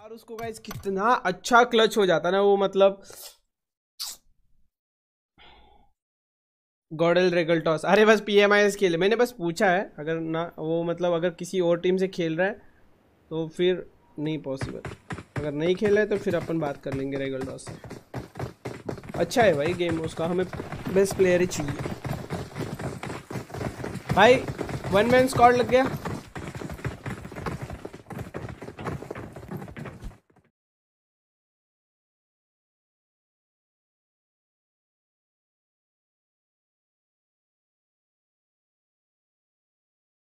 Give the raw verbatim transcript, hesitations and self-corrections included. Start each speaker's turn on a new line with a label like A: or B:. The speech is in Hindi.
A: यार उसको गाइस कितना अच्छा क्लच हो जाता ना वो, मतलब गॉडल रेगल टॉस। अरे बस पीएमआईएस खेले, मैंने बस पूछा है, अगर ना वो मतलब अगर किसी और टीम से खेल रहा है तो फिर नहीं पॉसिबल, अगर नहीं खेला है तो फिर अपन बात कर लेंगे रेगल टॉस से। अच्छा है भाई गेम उसका, हमें बेस्ट प्लेयर ही चाहिए भाई। वन मैन स्क्वाड लग गया।